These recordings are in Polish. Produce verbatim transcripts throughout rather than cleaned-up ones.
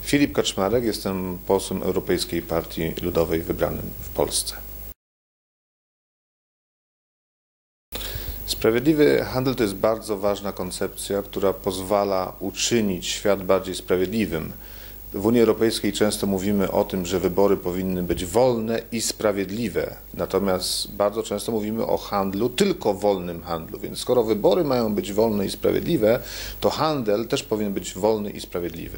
Filip Kaczmarek, jestem posłem Europejskiej Partii Ludowej wybranym w Polsce. Sprawiedliwy handel to jest bardzo ważna koncepcja, która pozwala uczynić świat bardziej sprawiedliwym. W Unii Europejskiej często mówimy o tym, że wybory powinny być wolne i sprawiedliwe, natomiast bardzo często mówimy o handlu, tylko wolnym handlu, więc skoro wybory mają być wolne i sprawiedliwe, to handel też powinien być wolny i sprawiedliwy.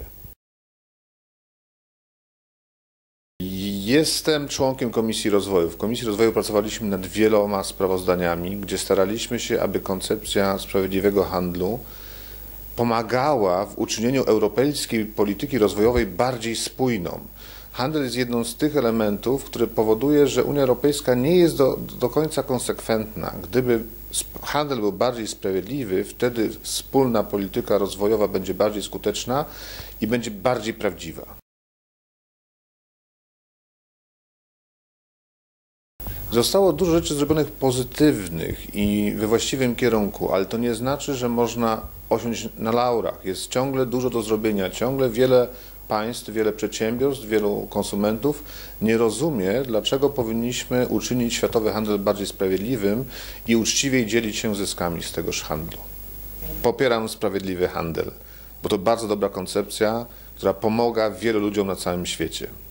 Jestem członkiem Komisji Rozwoju. W Komisji Rozwoju pracowaliśmy nad wieloma sprawozdaniami, gdzie staraliśmy się, aby koncepcja sprawiedliwego handlu pomagała w uczynieniu europejskiej polityki rozwojowej bardziej spójną. Handel jest jedną z tych elementów, który powoduje, że Unia Europejska nie jest do, do końca konsekwentna. Gdyby handel był bardziej sprawiedliwy, wtedy wspólna polityka rozwojowa będzie bardziej skuteczna i będzie bardziej prawdziwa. Zostało dużo rzeczy zrobionych pozytywnych i we właściwym kierunku, ale to nie znaczy, że można osiąść na laurach. Jest ciągle dużo do zrobienia, ciągle wiele państw, wiele przedsiębiorstw, wielu konsumentów nie rozumie, dlaczego powinniśmy uczynić światowy handel bardziej sprawiedliwym i uczciwiej dzielić się zyskami z tegoż handlu. Popieram sprawiedliwy handel, bo to bardzo dobra koncepcja, która pomaga wielu ludziom na całym świecie.